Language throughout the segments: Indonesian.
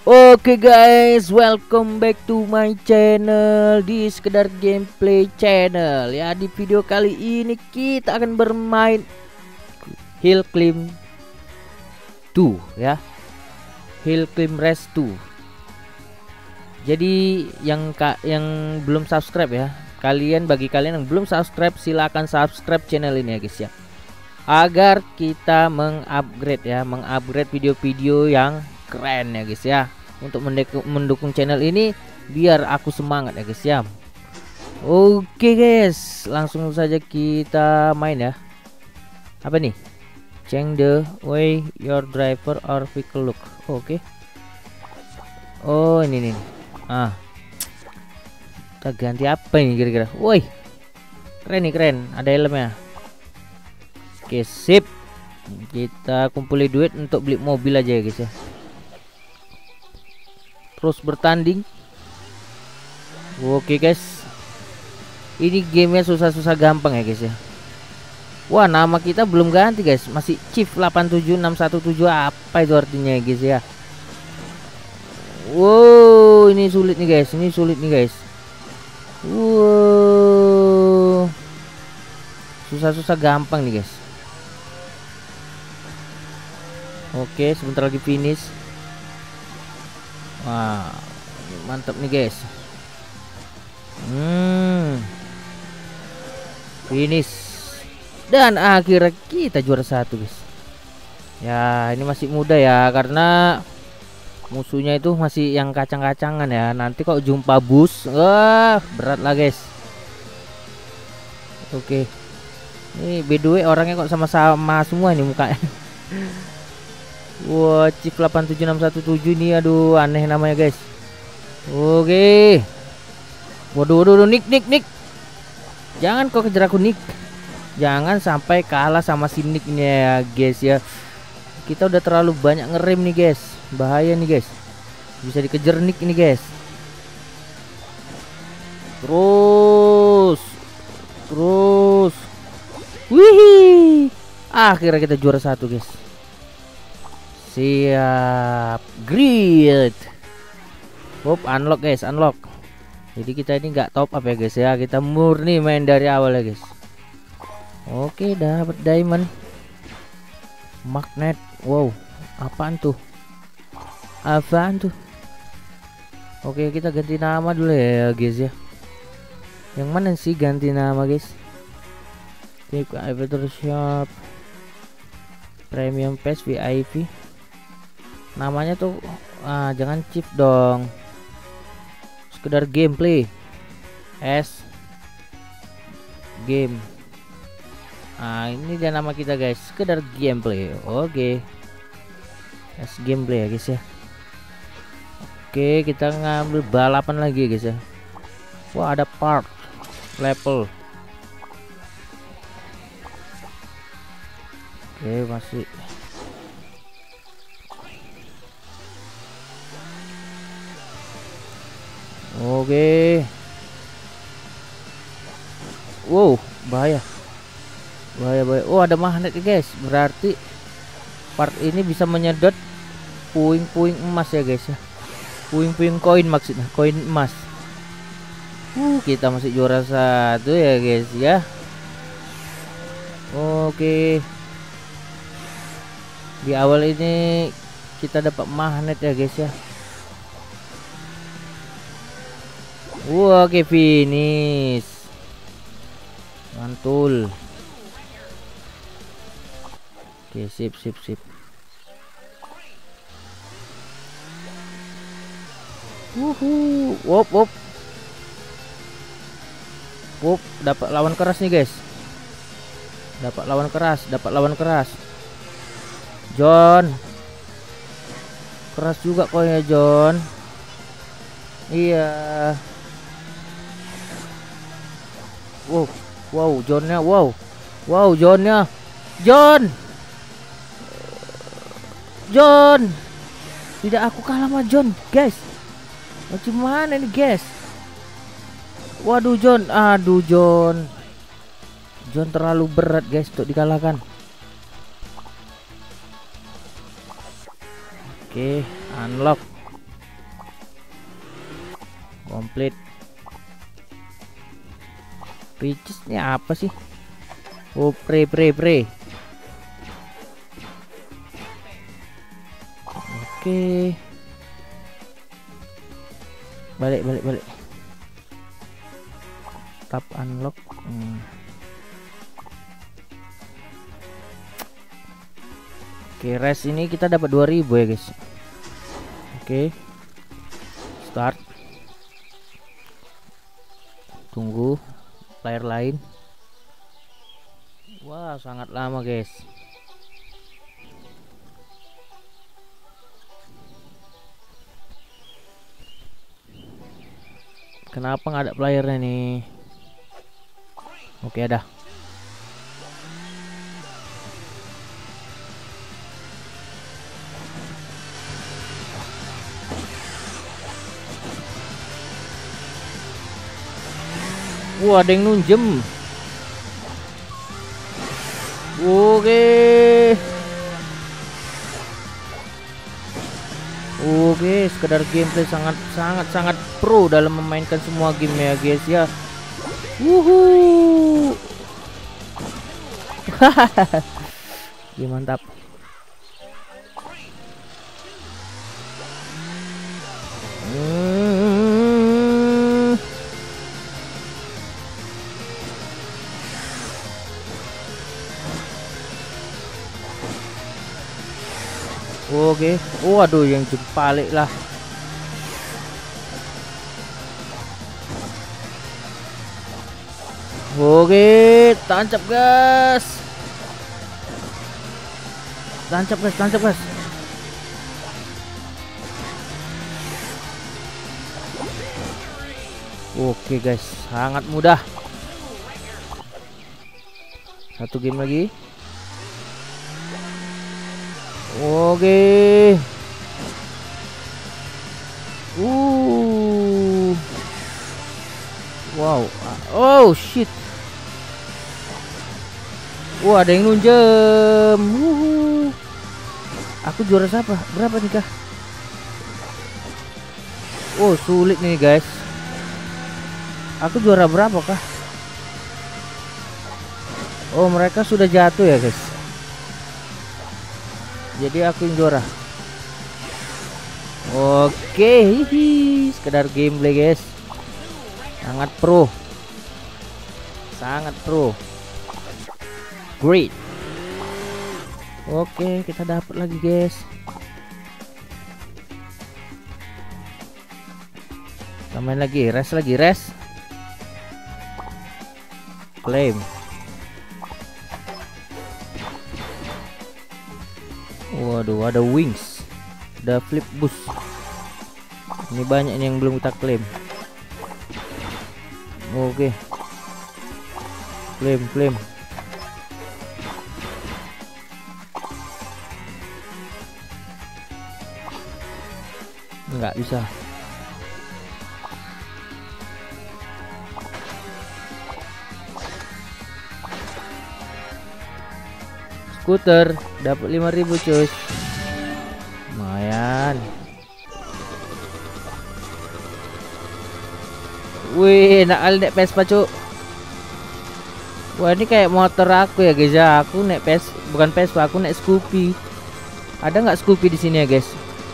Oke guys, welcome back to my channel di Sekedar Gameplay Channel. Ya, di video kali ini kita akan bermain Hill Climb 2 ya. Hill Climb Race 2. Jadi yang belum subscribe ya, bagi kalian yang belum subscribe silahkan subscribe channel ini ya guys ya. Agar kita mengupgrade video-video yang keren ya guys ya, untuk mendukung channel ini biar aku semangat ya guys ya. Oke guys, langsung saja kita main ya. Apa nih? Change the way your driver or vehicle look. Oke. Oh ini nih. Kita ganti apa ini kira-kira? Woi, keren nih, keren, ada helmnya. Oke sip, kita kumpulin duit untuk beli mobil aja ya guys ya. Terus bertanding. Oke guys, ini gamenya susah-susah gampang ya guys ya. Wah, nama kita belum ganti guys, masih Chief 87617. Apa itu artinya ya guys ya? Wow, ini sulit nih guys, Wow, susah-susah gampang nih guys. Oke, sebentar lagi finish. Wah, mantap nih guys. Finish. Dan akhirnya kita juara satu guys. Ya, ini masih muda ya, karena musuhnya itu masih yang kacang-kacangan ya. Nanti kok jumpa bus, berat lah guys. Oke. Ini by the way orangnya kok sama-sama semua nih mukanya. Wah, Chief 87617 ini aduh aneh namanya guys. Oke. Waduh, Nick. Jangan kok kejar aku Nick. Jangan sampai kalah sama si Nick ini ya guys ya. Kita udah terlalu banyak ngerem nih guys. Bahaya nih guys. Bisa dikejar Nick ini guys. Terus. Wih. Akhirnya kita juara satu guys. Siap. Great. Hop, unlock guys, unlock. Jadi kita ini nggak top up ya guys ya. Kita murni main dari awal ya guys. Oke, dapat diamond. Magnet. Wow, apaan tuh? Oke, kita ganti nama dulu ya guys ya. Yang mana sih ganti nama guys? Take Avatar Shop, Premium Pass VIP. Namanya tuh jangan Chief dong. Sekedar Gameplay S Game. Ini dia nama kita guys, Sekedar Gameplay. Oke. S Gameplay ya guys ya. Oke, kita ngambil balapan lagi guys ya. Wah, ada part level. Oke, masih. Oke. Wow, bahaya. Oh, ada magnet guys. Berarti part ini bisa menyedot puing-puing emas ya guys ya. Puing-puing koin maksudnya, koin emas. Kita masih juara satu ya guys ya. Oke. Di awal ini kita dapat magnet ya guys ya. Oke, finish. Mantul. Oke, sip. Wop. Dapat lawan keras nih guys. Dapat lawan keras. John. Keras juga kok ya John. Iya. Wow, Johnnya. Wow, Johnnya. John. Tidak, aku kalah sama John, guys. Gimana nih, guys? Waduh, John. Aduh, John. John terlalu berat, guys, untuk dikalahkan. Oke, unlock. Komplit. Riches ini apa sih? Oh, pre. Oke. Balik. Tap unlock. Oke, rest ini kita dapat 2000 ya guys. Oke. Start. Tunggu player lain. Wah, sangat lama guys. Kenapa nggak ada playernya nih? Oke, ada. Wah, ada yang nunjem. Oke, sekedar gameplay sangat pro dalam memainkan semua game ya guys ya. Wuhu. Ya, mantap. Oke. Waduh, yang jempalik lah. Oke, tancap gas. Tancap gas. Oke guys, sangat mudah. Satu game lagi. Oke. Wow. Oh shit. Wah, ada yang nunjem. Aku juara siapa? Berapa nih kah? Oh, sulit nih guys. Aku juara berapa kah? Oh, mereka sudah jatuh ya guys. Jadi aku yang juara. Oke, sekedar gameplay guys. Sangat pro. Great. Oke, kita dapat lagi guys. Kita main lagi, rest. Claim. Waduh, ada wings, ada flip boost. Ini banyak yang belum kita klaim. Oke. Klaim. Nggak bisa. Skuter dapat 5.000 cuy. Lumayan. Wih, enak kali naik Vespa cuy. Wah, ini kayak motor aku ya guys ya. Aku naik bukan Vespa, aku naik Scoopy. Ada nggak Scoopy di sini ya guys?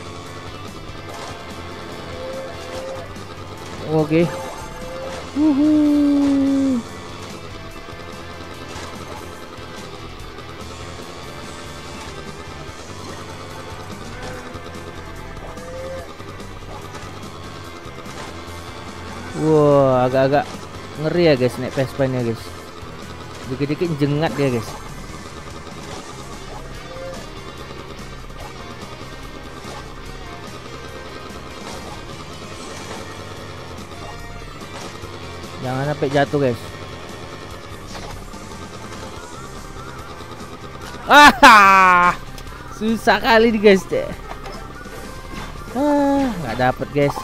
Oke. Wah, agak-agak ngeri ya guys naik Vespa nya guys. Dikit-dikit jengat dia guys. Jangan sampai jatuh guys. Susah kali nih guys deh. Nggak dapet guys.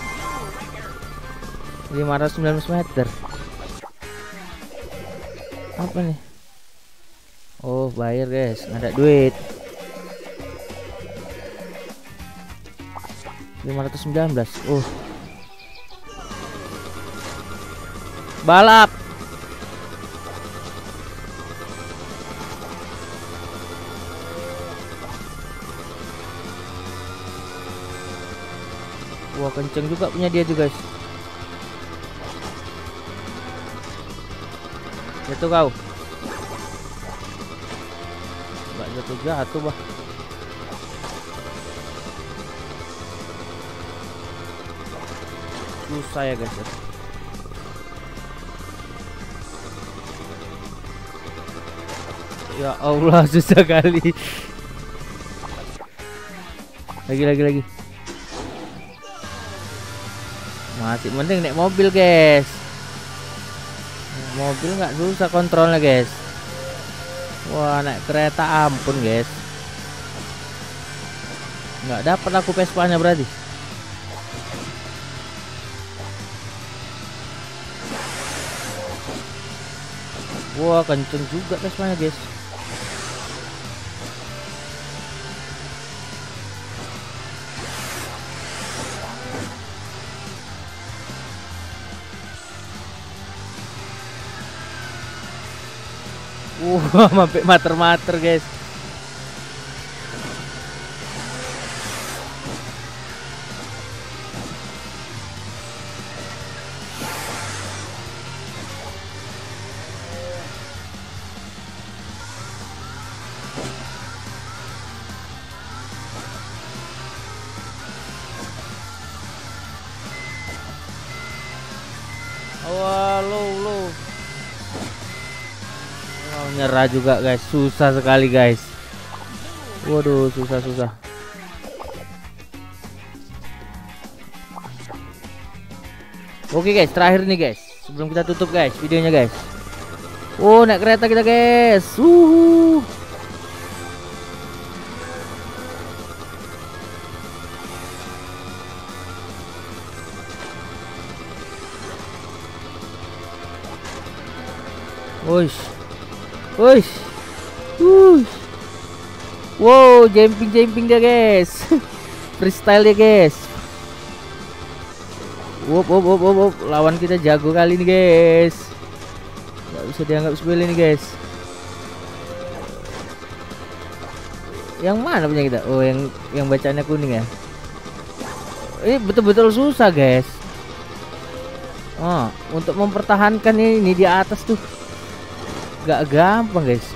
519 meter. Apa nih? Oh, bayar guys, nggak ada duit. 519. balap. Wah, kenceng juga punya dia tuh guys. Jatuh kau. Nggak jatuh bah. Susah ya guys ya. Ya Allah, susah kali. Lagi. Masih mending naik mobil guys. Mobil nggak susah kontrolnya guys. Wah, naik kereta ampun guys. Nggak dapat aku Vespa-nya berarti. Wah, kenceng juga Vespa-nya guys. Wah, sampai mater-mater guys. Wah, low. Nyerah juga guys, susah sekali guys. Waduh, susah. Oke guys, terakhir nih guys, sebelum kita tutup guys videonya guys. Oh, naik kereta kita guys. Wush. Wow, jumping dia guys. Freestyle dia guys. Wop. Lawan kita jago kali ini guys. Gak bisa dianggap sepele nih guys. Yang mana punya kita? Oh, yang bacanya kuning ya. Ini betul-betul susah guys. Oh, untuk mempertahankan ini di atas tuh gak gampang guys.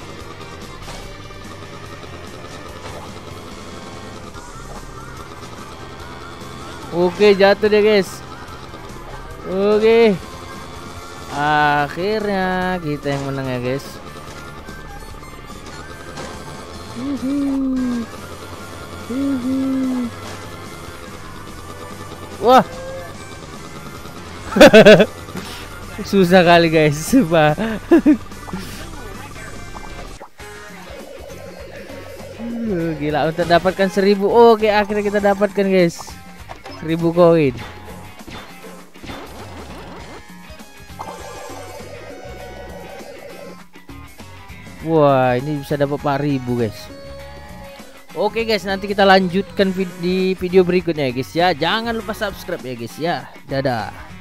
Oke, jatuh deh guys. Oke, akhirnya kita yang menang ya guys. Wah. Susah kali guys, sumpah. Gila, untuk dapatkan 1000. Oke, akhirnya kita dapatkan guys 1000 koin. Wah, ini bisa dapat 4000 guys. Oke guys, nanti kita lanjutkan di video berikutnya ya guys ya. Jangan lupa subscribe ya guys ya. Dadah.